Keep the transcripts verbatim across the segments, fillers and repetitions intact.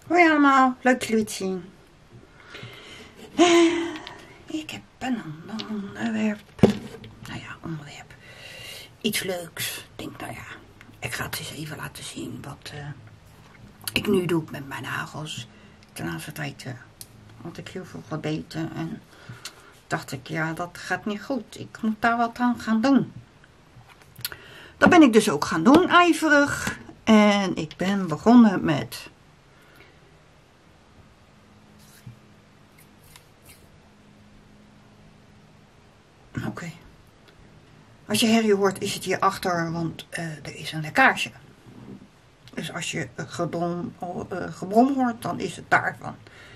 Hoi allemaal, leuk jullie te zien. Uh, ik heb een onderwerp. Nou ja, onderwerp. Iets leuks. Ik denk, nou ja, ik ga het eens even laten zien wat uh, ik nu doe met mijn nagels. Ten laatste tijd uh, had ik heel veel gebeten en dacht ik, ja, dat gaat niet goed. Ik moet daar wat aan gaan doen. Dat ben ik dus ook gaan doen, ijverig. En ik ben begonnen met... Oké. Okay. Als je herrie hoort, is het hier achter, want uh, er is een lekkage. Dus als je gebrom, uh, gebrom hoort, dan is het daarvan.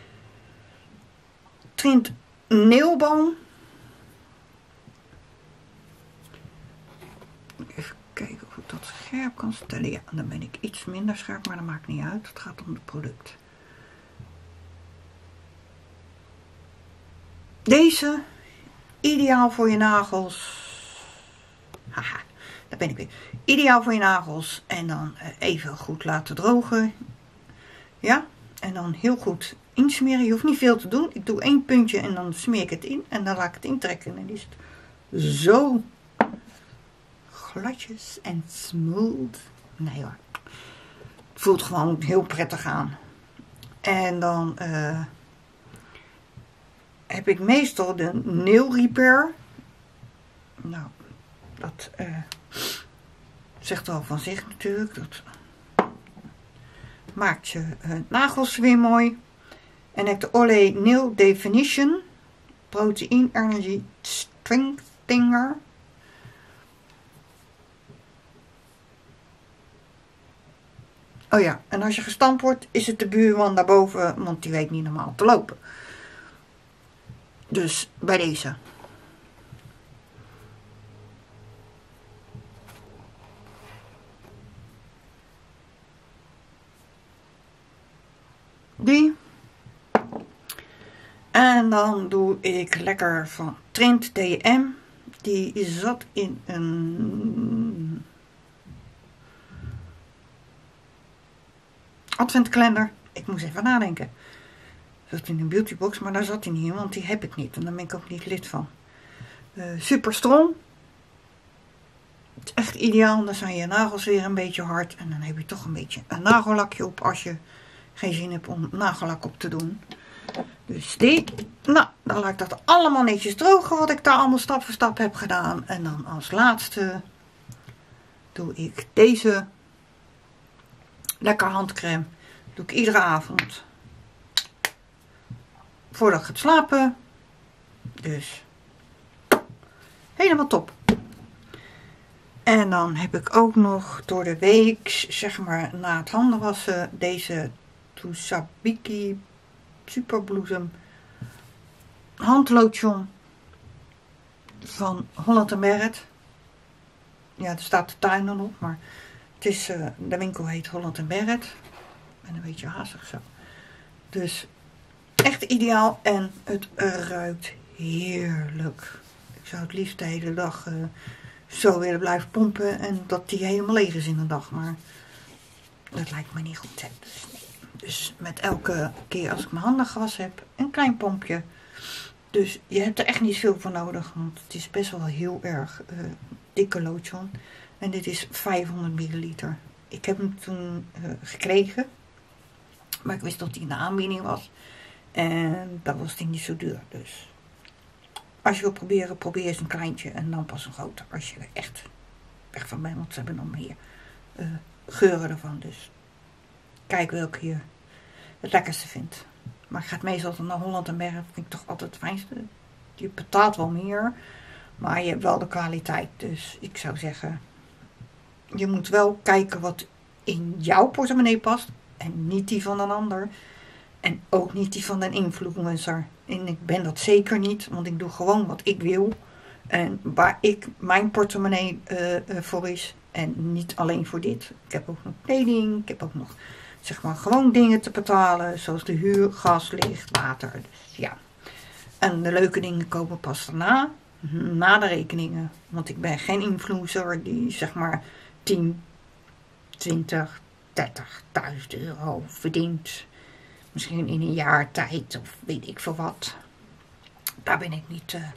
Trint Neelboom. Even kijken of ik dat scherp kan stellen. Ja, dan ben ik iets minder scherp, maar dat maakt niet uit. Het gaat om het product. Deze, ideaal voor je nagels. Haha, daar ben ik weer. Ideaal voor je nagels. En dan even goed laten drogen. Ja, en dan heel goed insmeren. Je hoeft niet veel te doen. Ik doe één puntje en dan smeer ik het in. En dan laat ik het intrekken. En dan is het zo gladjes en smooth. Nee hoor. Het voelt gewoon heel prettig aan. En dan uh, heb ik meestal de Nail Repair. Nou, dat uh, zegt al van zich natuurlijk. Dat maakt je uh, nagels weer mooi. En heb de Olay Nail Definition Protein Energy Strengthener. Oh ja, en als je gestampt wordt, is het de buurman daarboven, want die weet niet normaal te lopen. Dus bij deze. Die. En dan doe ik lekker van Trint D M. Die zat in een adventkalender. Ik moest even nadenken. Zat in een beautybox, maar daar zat hij niet in, want die heb ik niet. En daar ben ik ook niet lid van. Uh, super strong. Het is echt ideaal. Dan zijn je nagels weer een beetje hard. En dan heb je toch een beetje een nagellakje op als je geen zin hebt om nagellak op te doen. Dus die. Nou, dan laat ik dat allemaal netjes drogen. Wat ik daar allemaal stap voor stap heb gedaan. En dan als laatste doe ik deze lekker handcrème. Doe ik iedere avond. Voordat ik ga slapen. Dus helemaal top. En dan heb ik ook nog door de week, zeg maar na het handenwassen, deze Tusabiki Superbloesem handlotion van Holland en Barrett. Ja, er staat de tuin dan op, maar het is, uh, de winkel heet Holland en Barrett. En een beetje hazig zo. Dus echt ideaal en het ruikt heerlijk. Ik zou het liefst de hele dag uh, zo willen blijven pompen en dat die helemaal leeg is in een dag. Maar dat lijkt me niet goed. Hè. Dus, dus met elke keer als ik mijn handen gewassen heb, een klein pompje. Dus je hebt er echt niet veel voor nodig, want het is best wel heel erg uh, dikke lotion. En dit is vijfhonderd milliliter. Ik heb hem toen uh, gekregen, maar ik wist dat hij in de aanbieding was. En dat was die niet zo duur. Dus als je wil proberen, probeer eens een kleintje en dan pas een groter. Als je er echt weg van bent, want ze hebben nog meer uh, geuren ervan. Dus kijk welke je het lekkerste vindt. Maar ik ga het meestal naar Holland en Barrett. Vind ik toch altijd het fijnste. Je betaalt wel meer, maar je hebt wel de kwaliteit. Dus ik zou zeggen, je moet wel kijken wat in jouw portemonnee past. En niet die van een ander. En ook niet die van een influencer. En ik ben dat zeker niet, want ik doe gewoon wat ik wil. En waar ik mijn portemonnee uh, uh, voor is. En niet alleen voor dit. Ik heb ook nog kleding. Ik heb ook nog, zeg maar, gewoon dingen te betalen. Zoals de huur, gas, licht, water. Dus ja. En de leuke dingen komen pas daarna. Na de rekeningen. Want ik ben geen influencer die, zeg maar, tien, twintig, dertigduizend euro verdient. Misschien in een jaar tijd of weet ik veel wat. Daar ben ik niet uh,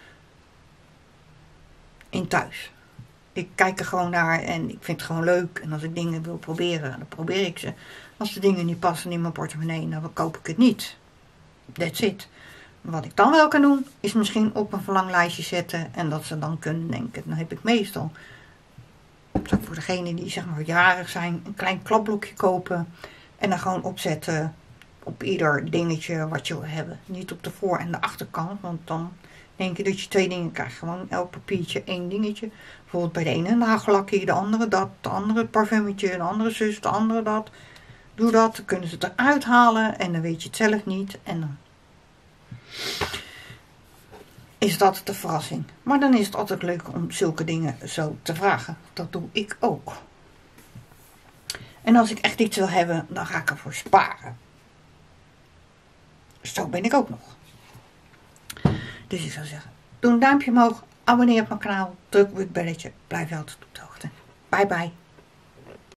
in thuis. Ik kijk er gewoon naar en ik vind het gewoon leuk. En als ik dingen wil proberen, dan probeer ik ze. Als de dingen niet passen in mijn portemonnee, dan koop ik het niet. That's it. Wat ik dan wel kan doen, is misschien op een verlanglijstje zetten. En dat ze dan kunnen denken. Dan heb ik meestal, voor degenen die zeg maar jarig zijn, een klein klapblokje kopen. En dan gewoon opzetten op ieder dingetje wat je wil hebben. Niet op de voor- en de achterkant, want dan denk je dat je twee dingen krijgt. Gewoon elk papiertje één dingetje. Bijvoorbeeld bij de ene een nagellakje, de andere dat, de andere het parfumetje, de andere zus, de andere dat. Doe dat, dan kunnen ze het eruit halen en dan weet je het zelf niet. En dan is het altijd een verrassing. Maar dan is het altijd leuk om zulke dingen zo te vragen. Dat doe ik ook. En als ik echt iets wil hebben, dan ga ik ervoor sparen. Zo ben ik ook nog. Dus ik zou zeggen, doe een duimpje omhoog, abonneer op mijn kanaal, druk op het belletje, blijf je altijd op de hoogte. Bye bye.